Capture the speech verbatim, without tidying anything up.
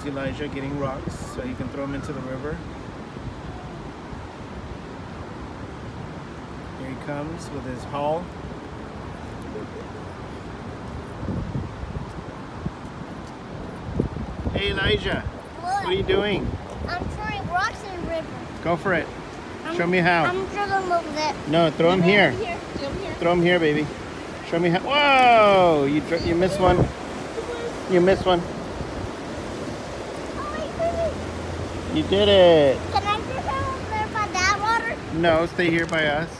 Elijah getting rocks so he can throw them into the river. Here he comes with his haul. Hey Elijah, What? what are you doing? I'm throwing rocks in the river. Go for it. I'm, Show me how. I'm sure they'll move that. No, throw them here. Here. Throw 'em here. Throw them here, baby. Show me how. Whoa! You dr- you missed one. You missed one. Oh, wait, wait, wait. You did it. Can I just go over there by that water? No, stay here by us.